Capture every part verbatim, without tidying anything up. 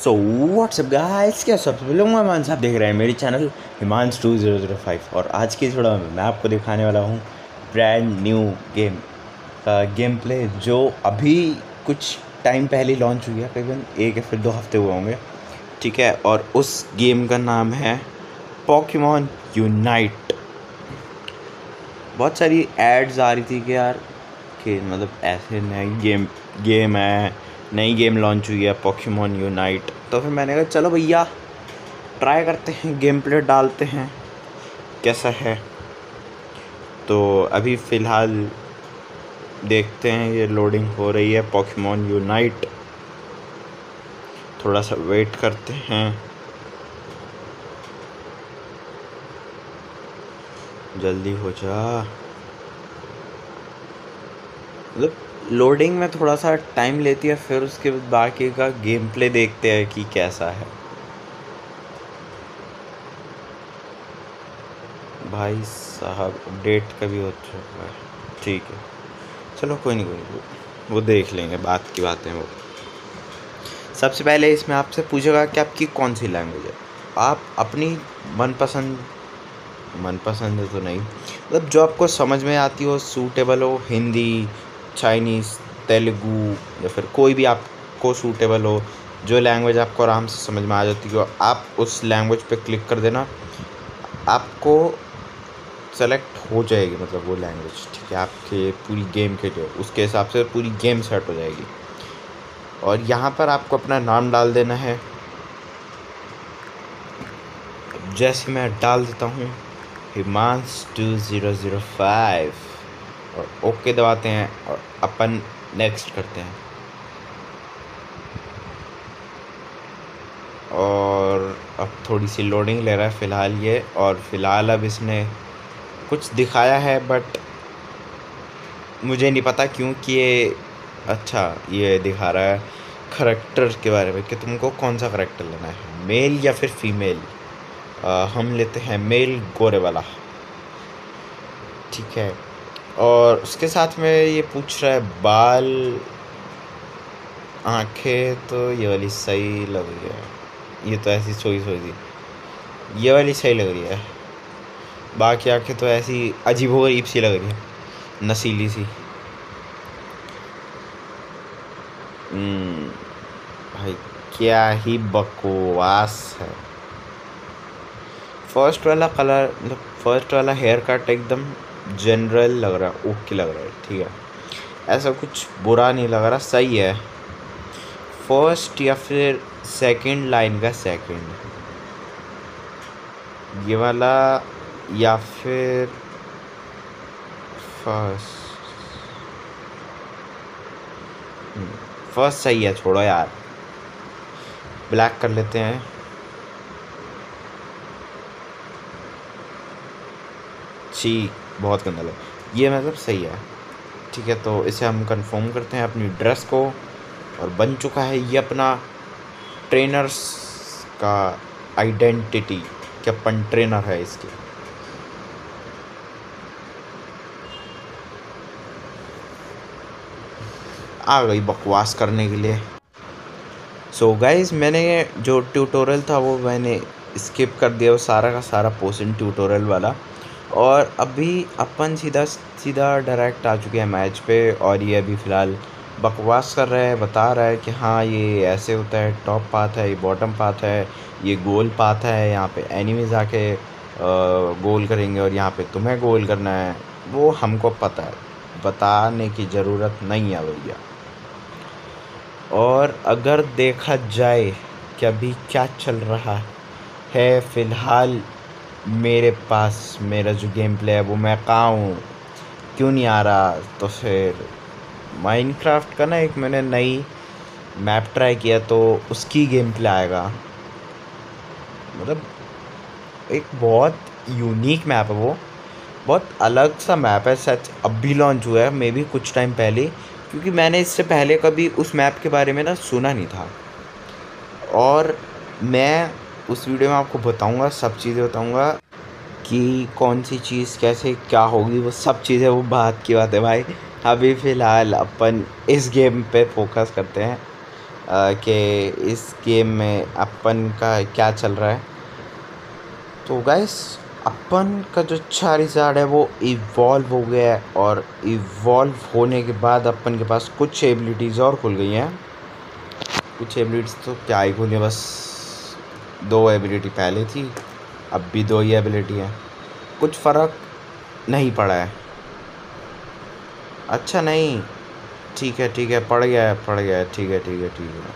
So what's up guys, क्या सब लोग हिमांश आप देख रहे हैं मेरे channel Himansh two zero zero five. और आज की इस वीडियो में मैं आपको दिखाने वाला हूँ ब्रांड न्यू गेम का गेम प्ले, जो अभी कुछ टाइम पहले लॉन्च हुई है, करीबन एक या फिर दो हफ्ते हुए होंगे, ठीक है। और उस गेम का नाम है पोकेमॉन यूनाइट। बहुत सारी एड्स आ रही थी कि यार कि मतलब ऐसे नई गेम गेम है, नई गेम लॉन्च हुई है पोकेमॉन यूनाइट। तो फिर मैंने कहा चलो भैया ट्राई करते हैं, गेम प्ले डालते हैं कैसा है। तो अभी फ़िलहाल देखते हैं, ये लोडिंग हो रही है पोकेमॉन यूनाइट। थोड़ा सा वेट करते हैं, जल्दी हो जा। मतलब लोडिंग में थोड़ा सा टाइम लेती है, फिर उसके बाद बाकी का गेम प्ले देखते हैं कि कैसा है। भाई साहब अपडेट का भी हो चुका है, ठीक है। चलो कोई नहीं कोई नहीं वो देख लेंगे, बात की बातें वो। सबसे पहले इसमें आपसे पूछेगा कि आपकी कौन सी लैंग्वेज है। आप अपनी मनपसंद मनपसंद है तो नहीं, मतलब जो आपको समझ में आती हो, सूटेबल हो, हिंदी, चाइनीज़, तेलुगू या फिर कोई भी आपको सूटेबल हो, जो लैंग्वेज आपको आराम से समझ में आ जाती हो, आप उस लैंग्वेज पे क्लिक कर देना, आपको सेलेक्ट हो जाएगी, मतलब वो लैंग्वेज, ठीक है। आपके पूरी गेम के जो उसके हिसाब से पूरी गेम सेट हो जाएगी। और यहाँ पर आपको अपना नाम डाल देना है। जैसे मैं डाल देता हूँ Himansh two zero zero five और ओके दबाते हैं और अपन नेक्स्ट करते हैं। और अब थोड़ी सी लोडिंग ले रहा है फ़िलहाल ये, और फ़िलहाल अब इसने कुछ दिखाया है, बट मुझे नहीं पता क्यों कि ये अच्छा ये दिखा रहा है करैक्टर के बारे में कि तुमको कौन सा करैक्टर लेना है, मेल या फिर फीमेल। आ, हम लेते हैं मेल गोरे वाला, ठीक है। और उसके साथ में ये पूछ रहा है बाल, आंखें तो ये वाली सही लग रही है, ये तो ऐसी सोई सोई सी, ये वाली सही लग रही है। बाकी आंखें तो ऐसी अजीबोगरीब सी लग रही है, नसीली सी। भाई क्या ही बकवास है। फर्स्ट वाला कलर, मतलब फर्स्ट वाला हेयर कट एकदम जनरल लग रहा है, ओके लग रहा है, ठीक है। ऐसा कुछ बुरा नहीं लग रहा, सही है। फर्स्ट या फिर सेकंड लाइन का सेकंड, ये वाला या फिर फर्स्ट फर्स्ट सही है, छोड़ो यार, ब्लैक कर लेते हैं। छी बहुत गंदा लग, ये मतलब सही है, ठीक है। तो इसे हम कंफर्म करते हैं अपनी ड्रेस को, और बन चुका है ये अपना ट्रेनर्स का आइडेंटिटी, कि अपन ट्रेनर है इसके। आ गई बकवास करने के लिए। सो so गाइस, मैंने जो ट्यूटोरियल था वो मैंने स्किप कर दिया, वो सारा का सारा पोर्शन ट्यूटोरियल वाला। और अभी अपन सीधा सीधा डायरेक्ट आ चुके हैं मैच पे। और ये अभी फ़िलहाल बकवास कर रहा है, बता रहा है कि हाँ ये ऐसे होता है, टॉप पाथ है, ये बॉटम पाथ है, ये गोल पाथ है, यहाँ पे एनिमीज आके गोल करेंगे और यहाँ पे तुम्हें गोल करना है। वो हमको पता है, बताने की ज़रूरत नहीं है भैया। और अगर देखा जाए कि अभी क्या चल रहा है फ़िलहाल मेरे पास, मेरा जो गेम प्ले है वो मैं कहाँ हूँ, क्यों नहीं आ रहा। तो फिर माइनक्राफ्ट का ना एक मैंने नई मैप ट्राई किया, तो उसकी गेम प्ले आएगा। मतलब एक बहुत यूनिक मैप है वो, बहुत अलग सा मैप है, सच अभी लॉन्च हुआ है, मे बी कुछ टाइम पहले, क्योंकि मैंने इससे पहले कभी उस मैप के बारे में ना सुना नहीं था। और मैं उस वीडियो में आपको बताऊंगा, सब चीज़ें बताऊंगा कि कौन सी चीज़ कैसे क्या होगी, वो सब चीज़ें, वो बात की बात है भाई। अभी फ़िलहाल अपन इस गेम पे फोकस करते हैं। कि इस गेम में अपन का क्या चल रहा है। तो गाइस अपन का जो चारिज़ार्ड है वो इवॉल्व हो गया है, और इवॉल्व होने के बाद अपन के पास कुछ एबिलिटीज़ और खुल गई हैं। कुछ एबिलिटीज़ तो क्या ही खुली, बस दो एबिलिटी पहले थी, अब भी दो ही एबिलिटी है, कुछ फ़र्क नहीं पड़ा है। अच्छा नहीं, ठीक है ठीक है, पड़ गया है पड़ गया है, ठीक है ठीक है ठीक है।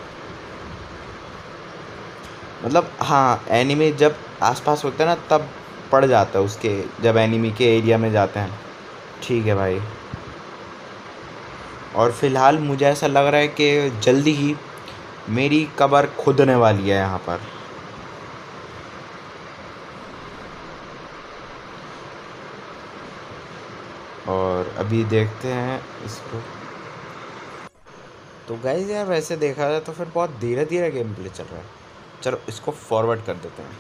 मतलब हाँ, एनिमी जब आसपास होता है ना तब पड़ जाता है उसके, जब एनिमी के एरिया में जाते हैं। ठीक है भाई। और फिलहाल मुझे ऐसा लग रहा है कि जल्दी ही मेरी कब्र खुदने वाली है यहाँ पर। और अभी देखते हैं इसको। तो गाइस यार वैसे देखा जाए तो फिर बहुत धीरे धीरे गेम प्ले चल रहा है। चलो इसको फॉरवर्ड कर देते हैं।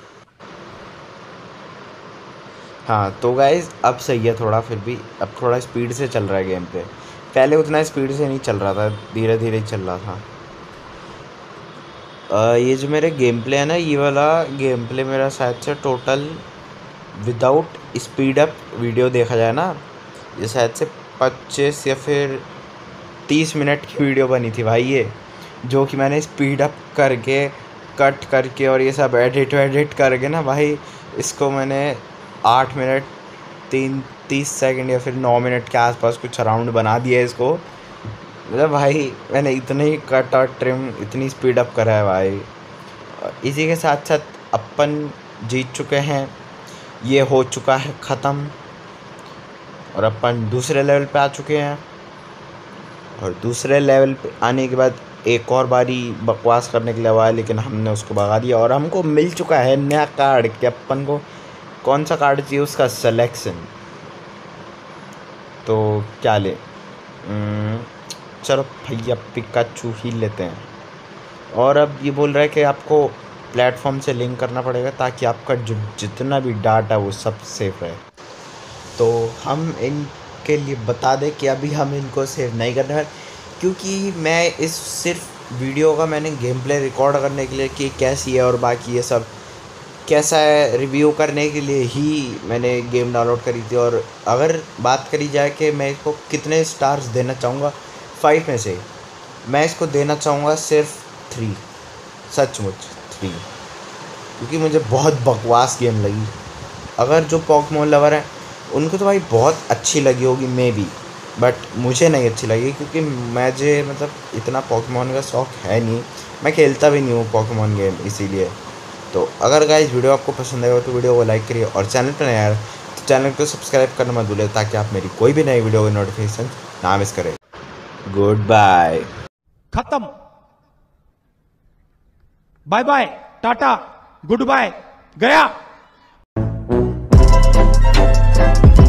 हाँ तो गाइस अब सही है थोड़ा, फिर भी अब थोड़ा स्पीड से चल रहा है गेम प्ले। पहले उतना स्पीड से नहीं चल रहा था, धीरे धीरे चल रहा था। आ, ये जो मेरे गेम प्ले है ना, ये वाला गेम प्ले मेरा शायद से total without speed up video देखा जाए ना, ये शायद से पच्चीस या फिर तीस मिनट की वीडियो बनी थी भाई ये, जो कि मैंने स्पीड अप करके कट करके और ये सब एडिट वेडिट करके ना भाई, इसको मैंने आठ मिनट तीन तीस सेकंड या फिर नौ मिनट के आसपास कुछ अराउंड बना दिया है इसको। मतलब भाई मैंने इतने ही कट और ट्रिम इतनी स्पीड अप करा है भाई। इसी के साथ साथ अपन जीत चुके हैं, ये हो चुका है ख़त्म, और अपन दूसरे लेवल पे आ चुके हैं। और दूसरे लेवल पे आने के बाद एक और बारी बकवास करने के लिए आया, लेकिन हमने उसको भगा दिया और हमको मिल चुका है नया कार्ड कि अपन को कौन सा कार्ड चाहिए उसका सिलेक्शन। तो क्या ले, चलो भैया पिकाचू ही लेते हैं। और अब ये बोल रहा है कि आपको प्लेटफॉर्म से लिंक करना पड़ेगा ताकि आपका जो जितना भी डाटा है वो सब सेफ रहे। तो हम इनके लिए बता दें कि अभी हम इनको सेव नहीं करने वाले, क्योंकि मैं इस सिर्फ वीडियो का मैंने गेम प्ले रिकॉर्ड करने के लिए कि कैसी है और बाकी ये सब कैसा है रिव्यू करने के लिए ही मैंने गेम डाउनलोड करी थी। और अगर बात करी जाए कि मैं इसको कितने स्टार्स देना चाहूँगा फाइव में से, मैं इसको देना चाहूँगा सिर्फ थ्री, सचमुच थ्री, क्योंकि मुझे बहुत बकवास गेम लगी। अगर जो पोकेमॉन लवर हैं उनको तो भाई बहुत अच्छी लगी होगी मे बी, बट मुझे नहीं अच्छी लगी, क्योंकि मुझे मतलब इतना पोकेमॉन का शौक़ है नहीं, मैं खेलता भी नहीं हूँ पोकेमॉन गेम इसीलिए। तो अगर गाइस वीडियो आपको पसंद आएगा तो वीडियो को लाइक करिए, और चैनल पर नया है तो चैनल को सब्सक्राइब करना मत भूलिए, ताकि आप मेरी कोई भी नई वीडियो की नोटिफिकेशन ना मिस करें। Goodbye. खत्म। Bye bye, tata, goodbye, गया।